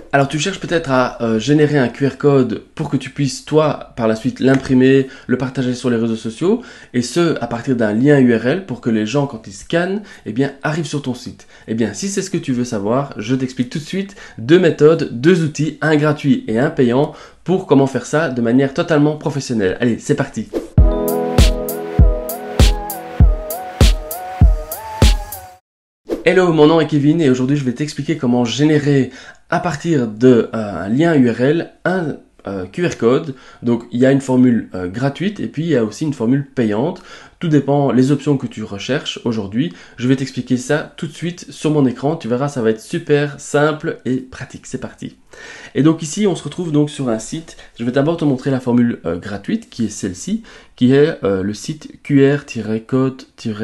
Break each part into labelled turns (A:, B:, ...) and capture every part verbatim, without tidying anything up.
A: Alors tu cherches peut-être à euh, générer un Q R code pour que tu puisses toi par la suite l'imprimer, le partager sur les réseaux sociaux et ce à partir d'un lien U R L pour que les gens quand ils scannent eh bien, arrivent sur ton site. Eh bien si c'est ce que tu veux savoir, je t'explique tout de suite deux méthodes, deux outils, un gratuit et un payant pour comment faire ça de manière totalement professionnelle. Allez, c'est parti! Hello, mon nom est Kevin et aujourd'hui je vais t'expliquer comment générer à partir d'un euh, lien U R L un euh, Q R code. Donc il y a une formule euh, gratuite et puis il y a aussi une formule payante. Tout dépend les options que tu recherches aujourd'hui. Je vais t'expliquer ça tout de suite sur mon écran. Tu verras, ça va être super simple et pratique. C'est parti. Et donc ici, on se retrouve donc sur un site. Je vais d'abord te montrer la formule euh, gratuite qui est celle-ci, qui est euh, le site Q R code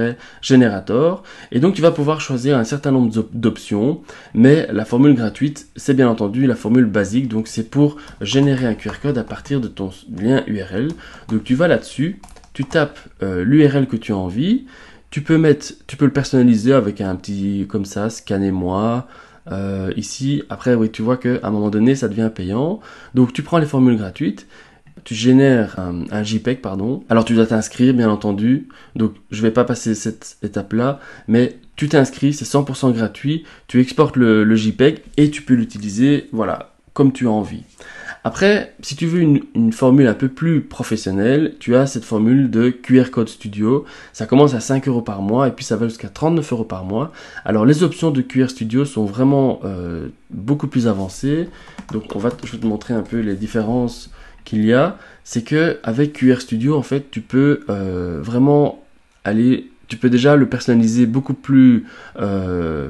A: Generator. Et donc tu vas pouvoir choisir un certain nombre d'options, mais la formule gratuite, c'est bien entendu la formule basique. Donc c'est pour générer un Q R code à partir de ton lien U R L. Donc tu vas là-dessus. Tu tapes euh, l'U R L que tu as envie, tu peux mettre, tu peux le personnaliser avec un petit comme ça, scannez-moi. Euh, ici, après, oui, tu vois qu'à un moment donné, ça devient payant. Donc, tu prends les formules gratuites, tu génères un, un JPEG, pardon. Alors, tu dois t'inscrire, bien entendu. Donc, je vais pas passer cette étape-là, mais tu t'inscris, c'est cent pour cent gratuit. Tu exportes le, le JPEG et tu peux l'utiliser, voilà, comme tu as envie. Après, si tu veux une, une formule un peu plus professionnelle, tu as cette formule de Q R Code Studio. Ça commence à cinq euros par mois et puis ça va jusqu'à trente-neuf euros par mois. Alors les options de Q R Studio sont vraiment euh, beaucoup plus avancées. Donc on va, je vais te montrer un peu les différences qu'il y a. C'est que avec Q R Studio, en fait, tu peux euh, vraiment aller, tu peux déjà le personnaliser beaucoup plus euh,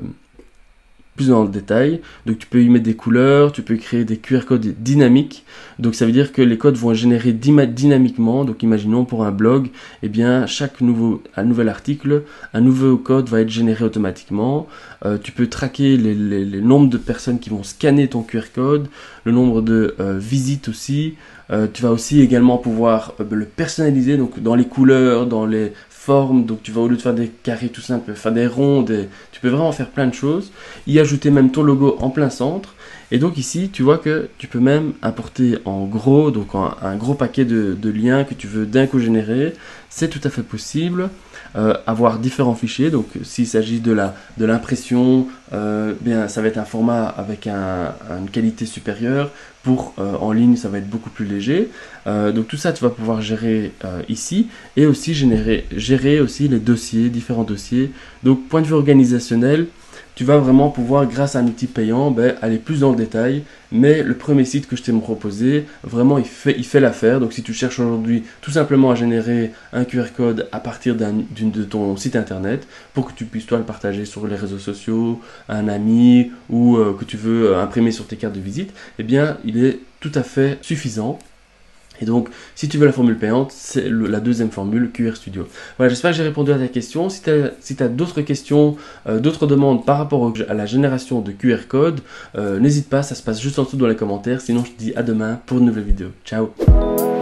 A: plus dans le détail. Donc tu peux y mettre des couleurs, tu peux créer des Q R codes dynamiques. Donc ça veut dire que les codes vont générer dynamiquement. Donc imaginons pour un blog, eh bien chaque nouveau un nouvel article, un nouveau code va être généré automatiquement. Euh, tu peux traquer les, les, les nombres de personnes qui vont scanner ton Q R code, le nombre de euh, visites aussi. Euh, tu vas aussi également pouvoir euh, le personnaliser donc dans les couleurs, dans les formes. Donc tu vas, au lieu de faire des carrés tout simples, faire des ronds, des... tu peux vraiment faire plein de choses. Y ajouter même ton logo en plein centre. Et donc ici, tu vois que tu peux même importer en gros, donc en, un gros paquet de, de liens que tu veux d'un coup générer. C'est tout à fait possible. Euh, avoir différents fichiers, donc s'il s'agit de la de l'impression, euh, bien ça va être un format avec un, une qualité supérieure. Pour euh, en ligne, ça va être beaucoup plus léger. Euh, donc tout ça, tu vas pouvoir gérer euh, ici et aussi générer, gérer aussi les dossiers, différents dossiers. Donc point de vue organisationnel, tu vas vraiment pouvoir, grâce à un outil payant, ben, aller plus dans le détail. Mais le premier site que je t'ai proposé, vraiment, il fait, il fait l'affaire. Donc, si tu cherches aujourd'hui tout simplement à générer un Q R code à partir d'un, d'une, de ton site internet pour que tu puisses, toi, le partager sur les réseaux sociaux, à un ami ou euh, que tu veux euh, imprimer sur tes cartes de visite, eh bien, il est tout à fait suffisant. Et donc, si tu veux la formule payante, c'est le, la deuxième formule, Q R Studio. Voilà, j'espère que j'ai répondu à ta question. Si tu as si tu as d'autres questions, euh, d'autres demandes par rapport au, à la génération de Q R code, euh, n'hésite pas, ça se passe juste en dessous dans les commentaires. Sinon, je te dis à demain pour une nouvelle vidéo. Ciao!